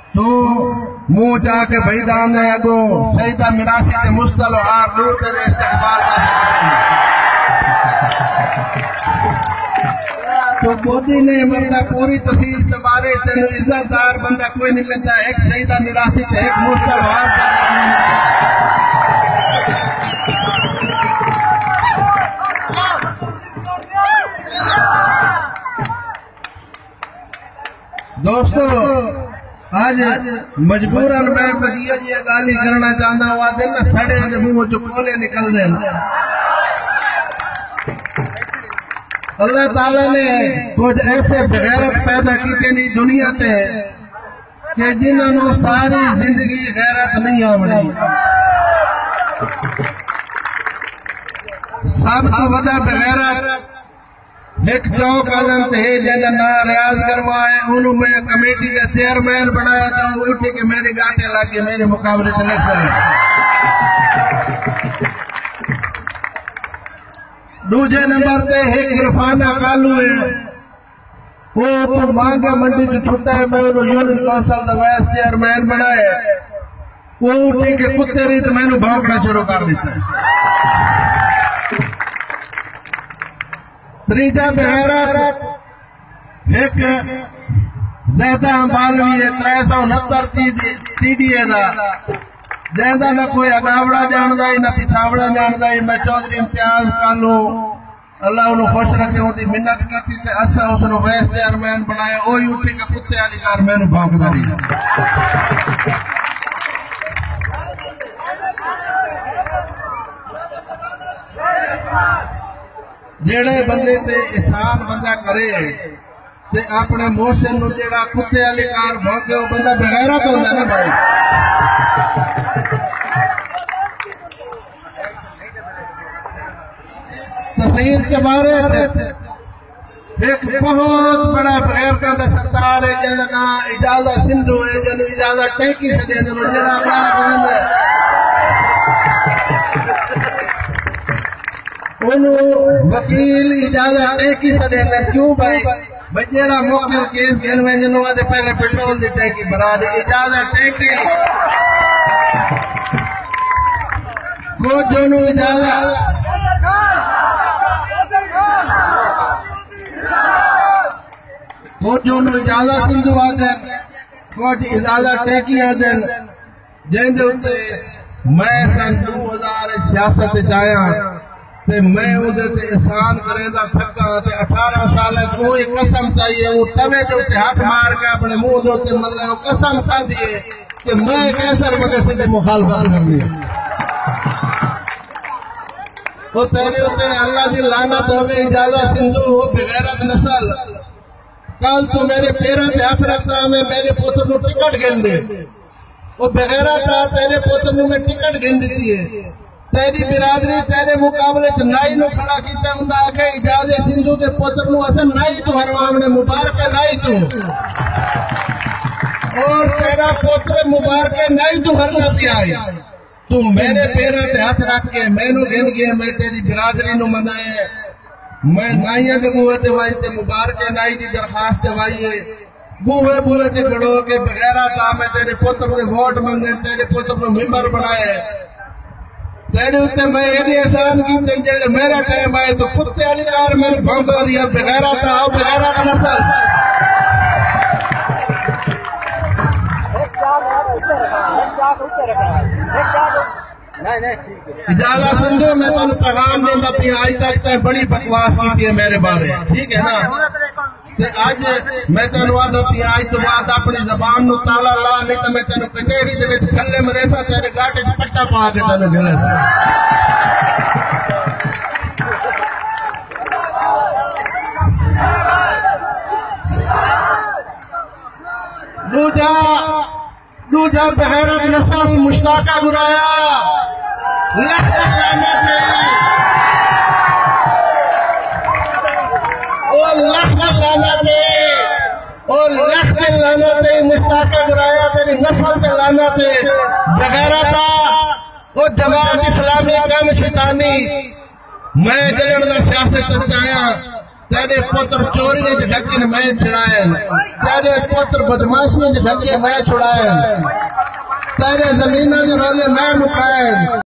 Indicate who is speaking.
Speaker 1: तो मुंह जाके भाईदान ने अगो सईदा मिरासी के मुस्तल हार लू तेरे इस्तकबाल तो मोदी ने मतलब पूरी तहसील के बारे तेन इज्जतदार बंदा कोई नहीं मिलता। एक सईदा मिरासी थे एक मुस्तल हार दोस्तों आज मजबूरन मैं बदिया जी गाली करना चाहता हूँ। दिन ना सड़े मुंह चो कोले निकल दे। अल्लाह ताला ने कुछ ऐसे गैरत पैदा की तेनी दुनिया ते कि जिन्होंने सारी जिंदगी गैरत नहीं आवड़ी। सब तो वदा बगैरत एक चौक आलम थे जैसा ना रियाज करवाए उन्होंने मैं कमेटी का चेयरमैन बनाया था। उठी के मेरे गांठे लगे मेरे मुकाबले सिलेक्शन। दूसरे नंबर पे एक इरफाना कालू है वो तो मांगा मंडी की छुट्टा है। मैं उन्होंने यूनियन काउंसिल का वाइस चेयरमैन बनाया। वो उठी के कुत्ते रही तो मैंने भौंकना शुरू कर दिया। त्रीजा बगैरत एक ज्यादा बालवी है 369 TDA का ज्यादा ना कोई अगावड़ा जानदा ही ना पिछावड़ा जानदा ही। मैं चौधरी इम्तियाज कालू अल्लाह उन्होंने खुश रखे होती मिन्नत की थे। असा उसने वाइस चेयरमैन बनाया। वो यूटी का कुत्ते वाली कार मैंने भौंकदा रही। जेड़े बंदे ते एहसान बंदा करे ते अपने मोशन नु जेड़ा कुत्ते वाली कार भौंके वो बंदा बगैरत होंदा ना भाई। तहसील के बारे एक बहुत बड़ा बगैरता का सरदार है जिसका नाम इजाजा सिंधु है। जन इजाजा टैंकी से दे दो जेड़ा बड़ा वकील इजाजत टैंकी से देते क्यों भाई जेड़ा मोकल केस गिनवे जिन्हों आते पहले पेट्रोल की टैंकी भरा दे इजाजत टैंकी को जोनू इजाजत को जोनू इजाजत सिंधु आते को इजाजत टैंकी आते जिनके उत्ते मैं सन 2000 सियासत जाया ते मैं उदे ते एहसान करेंदा थका ते 18 साल कोई कसम चाहिए वो तवे ते उत्ते हाथ मार के अपने मुंह दे उत्ते मतलब वो कसम खा दिए कि मैं कैसर मदरसे से मुखालफत करनी है। तो तेरे उत्ते अल्लाह की लानत होवे इजाजत सिंधु हो बेगैरत नस्ल। कल तो मेरे पैरों पे हाथ रखता मैं मेरे पुत्र को टिकट गिन दे वो बेगैरत था। तेरे पुत्र ने मैं टिकट गिन दी है। तेरी बिरादरी तेरे मुकाबले नाई नो खड़ा किया हुंदा आके इजाजत सिंधु के पुत्र नु असन नाई तो हरवाम ने मुबारक नाई तो और तेरा पुत्र मुबारक नाई तो हरना पिया। तू मेरे पैरों पे हाथ रख के मैनू गिन गया। मैं तेरी बिरादरी नु मनाए मैं नाइया के बूहे ते वाई ते मुबारक नाई की दरखास्त वाई है। बूहे बूहे ते खड़ो के बगैरा था मैं तेरे पुत्र के वोट मंगे तेरे पुत्र को मेंबर बनाए। तेरे उत्ते मैं ये एहसान की जब मेरा टाइम आए तो कुत्ते वाली कार मैंने भौंका दिया बगैरा था आओ बगैरा का नस्ल। इजाजत सिंधु मैं तुम पैगाम देंदा अपनी आज तक ते बड़ी बकवास की है मेरे बारे ठीक है ना। आज मैं तेन आदा पी आज तो बाद अपनी जबान नु ताला ला नहीं तो मैं तेन कचहरी दे विच थल्ले मरेसा तेरे गाटे च पट्टा पा के तेन गिले। दूजा बगैरत नस्ल मुश्ताका गुराया मुश्ताका गुराया तेरी नस्ल से लाना थे बगैरा था वो जमात इस्लामी कम शैतानी। मैं जलन का सियासत चाया तेरे पुत्र चोरी ढके मैं छुड़ाए, तेरे पुत्र बदमाशी ढके मैं छुड़ाए, तेरे जमीन के रोले मैं मुकाए।